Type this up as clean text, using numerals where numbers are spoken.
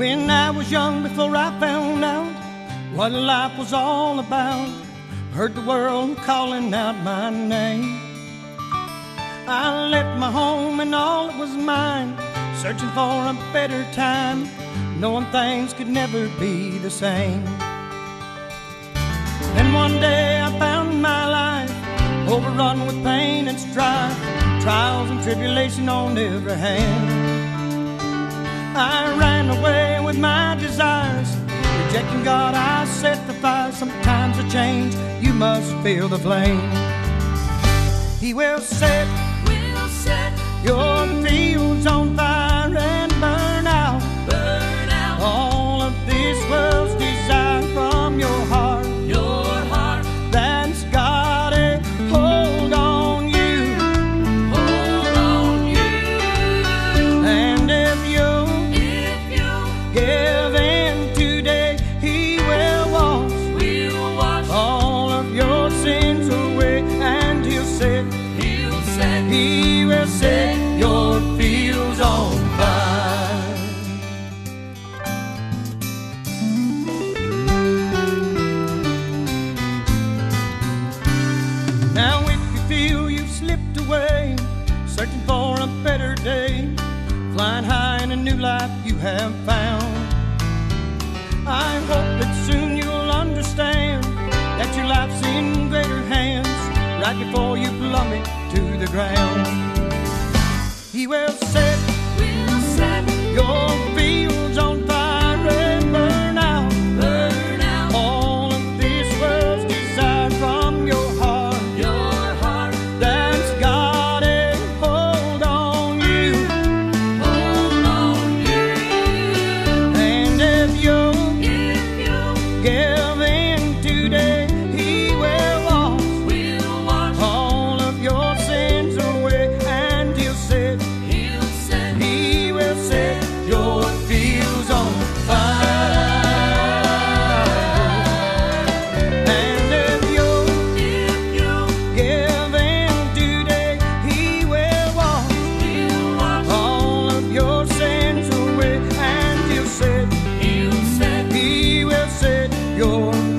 When I was young, before I found out what life was all about, heard the world calling out my name. I left my home and all that was mine, searching for a better time, knowing things could never be the same. Then one day I found my life overrun with pain and strife, trials and tribulation on every hand. I ran away with my desires, rejecting God I set the fire. Sometimes a change, you must feel the flame. He will set your fields on fire and burn out all of this world's desire from your heart. That's got a hold on you. And if you give in today, He will wash all of your sins away, and He will set your fields on fire. Now if you feel you've slipped away, searching for a better day, flying high in a new life you have found, I hope that soon you'll understand that your life's in greater hands right before you plummet to the ground. He will set your fields on fire and burn out all of this world's desire from your heart. That's got a hold on you. And if you give in today, He will wash all of your sins away, and He will set your fields on fire. And if you give in today, He will wash all of your sins away, and He will set your